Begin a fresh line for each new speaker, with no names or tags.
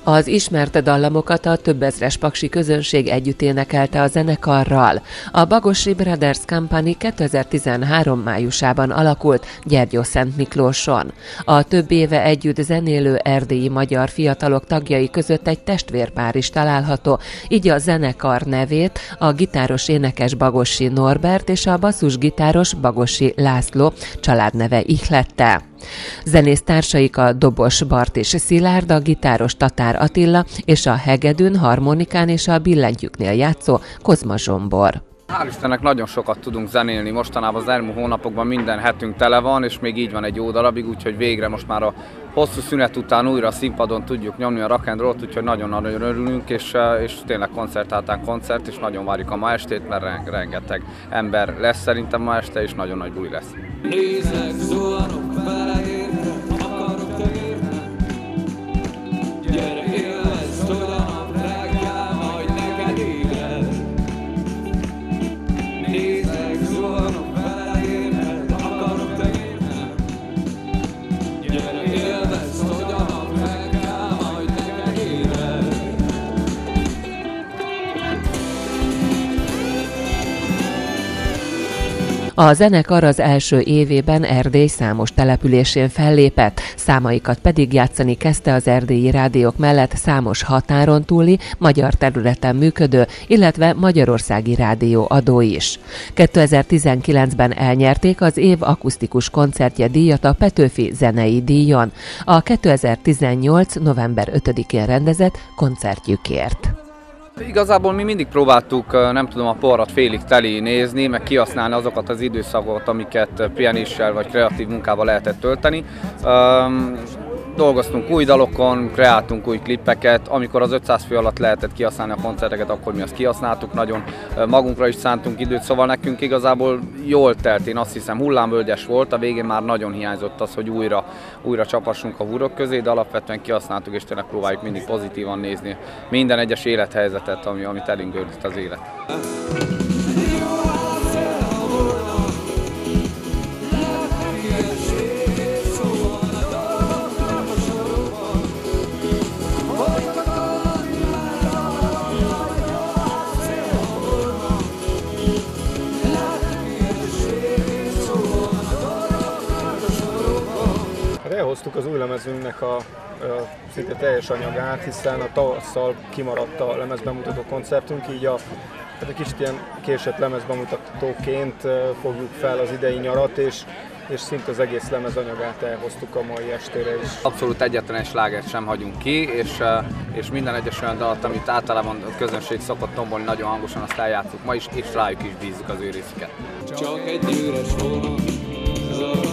Az ismert dallamokat a több ezres paksi közönség együtt énekelte a zenekarral. A Bagossi Brothers Company 2013 májusában alakult Gyergyószentmiklóson. A több éve együtt zenélő erdélyi magyar fiatalok tagjai között egy testvérpár is található, így a zenekar nevét a gitáros énekes Bagossi Norbert és a basszusgitáros Bagossi László családneve ihlette. Zenésztársaik a dobos Bartis Szilárd, a gitáros Tatár Attila és a hegedűn, harmonikán és a billentyűknél játszó Kozma Zsombor.
Hál' Istennek nagyon sokat tudunk zenélni, mostanában az elmúlt hónapokban minden hetünk tele van, és még így van egy jó darabig, úgyhogy végre most már a hosszú szünet után újra a színpadon tudjuk nyomni a rock and rollt, úgyhogy nagyon-nagyon örülünk, és tényleg koncertáltán koncert, és nagyon várjuk a ma estét, mert rengeteg ember lesz szerintem ma este, és nagyon nagy buli lesz. Nézlek, zuhanok vele érte, akarok te érte. Gyere, élvezd, hogy a nap reggel majd neked ébred. Nézlek, zuhanok vele érte, akarok te érte. Gyere, élvezd, hogy a nap reggel majd neked ébred.
A zenekar az első évében Erdély számos településén fellépett, számaikat pedig játszani kezdte az erdélyi rádiók mellett számos határon túli, magyar területen működő, illetve magyarországi rádióadó is. 2019-ben elnyerték az év akusztikus koncertje díjat a Petőfi Zenei Díjon, a 2018. november 5-én rendezett koncertjükért.
Igazából mi mindig próbáltuk, nem tudom, a porrat félig teli nézni, meg kihasználni azokat az időszakokat, amiket pihenéssel vagy kreatív munkával lehetett tölteni. Dolgoztunk új dalokon, kreáltunk új klippeket, amikor az 500 fő alatt lehetett kihasználni a koncerteket, akkor mi azt kihasználtuk, nagyon magunkra is szántunk időt, szóval nekünk igazából jól telt, én azt hiszem hullámvölgyes volt, a végén már nagyon hiányzott az, hogy újra csapassunk a hurok közé, de alapvetően kihasználtuk, és tényleg próbáljuk mindig pozitívan nézni minden egyes élethelyzetet, amit elünk gördít az élet.
Elhoztuk az új lemezünknek a szinte teljes anyagát, hiszen a tavasszal kimaradt a lemezbemutató koncertünk, így egy kicsit ilyen késett lemezbemutatóként fogjuk fel az idei nyarat, és szinte az egész lemezanyagát elhoztuk a mai estére is.
Abszolút egyetlen egy slágert sem hagyunk ki, és minden egyes olyan dalat, amit általában a közönség szokott tombolni nagyon hangosan, azt eljátszunk ma is, és rájuk is bízzuk az ő részüket. Csak egy üres vonat.